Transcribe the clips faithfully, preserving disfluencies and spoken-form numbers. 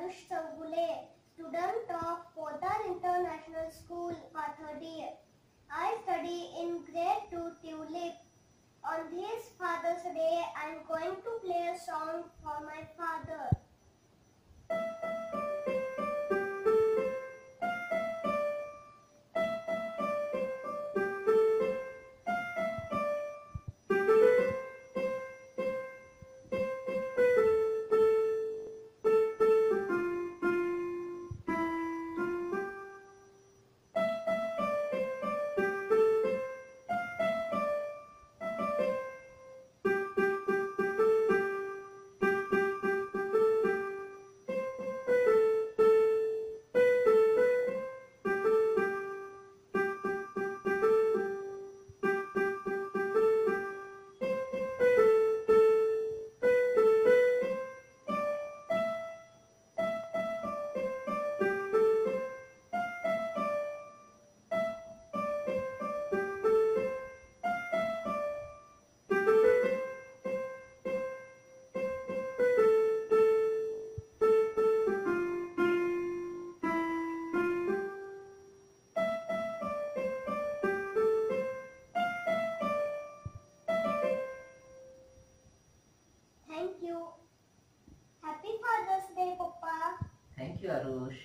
Arush Sangule, student of Podar International School, Pathodi. I study in grade two Tulip. On this Father's Day, I am going to play a song for my father. Thank you. Happy Father's Day, Papa. Thank you, Arush.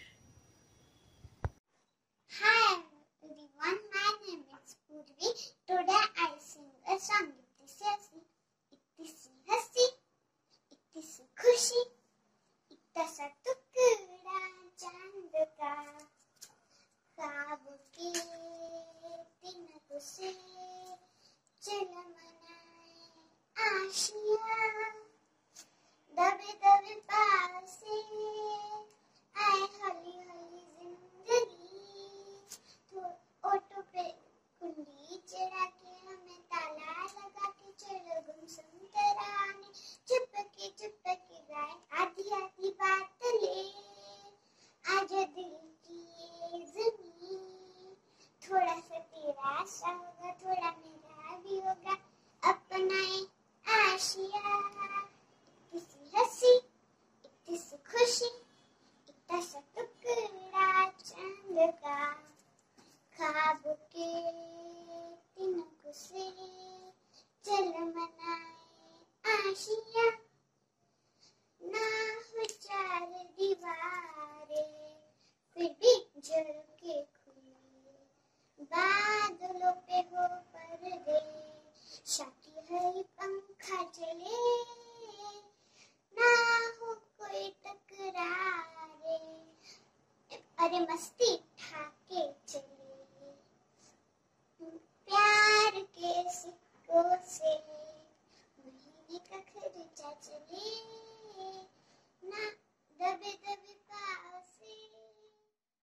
Hi everyone, my name is Purvi. Today I sing a song. इतनी सी हंसी, इतनी सी हंसी, इतनी सी खुशी, इतना सा टुकड़ा चांद का, ख्वाब के तिनकों से चल मनाए आशियाँ, दबे दबे पासे आए हौली हौली जिंदगी, तो ऑटो पे कुंडी चढ़ा के हमें ताला लगा के चलो गुमसुम तराने, चुपके चुपके गाए आधी आधी बात ले, आजा दिल की ये ज़मीं, थोड़ा सा तेरा सा होगा, थोड़ा मेरा भी होगा, अपनाए आशिया, इतनी सी हंसी, इतनी सी खुशी, इतना सा टुकड़ा चांद का, ख्वाब के तिनकों से चल मनाए आशियाँ, ना हो चार दीवारें फिर भी जल के खुले, बादलों पे हो पर्दे, शाकी हरी पंखा चले, ना हो कोई टकरारे, अरे मस्ती